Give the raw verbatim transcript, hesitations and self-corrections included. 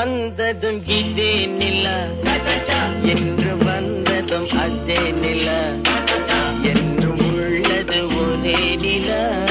வந்ததும் இதே நிலா, என்று வந்ததும் அதே நிலா, என்றும் உள்ளது ஒரே நிலா.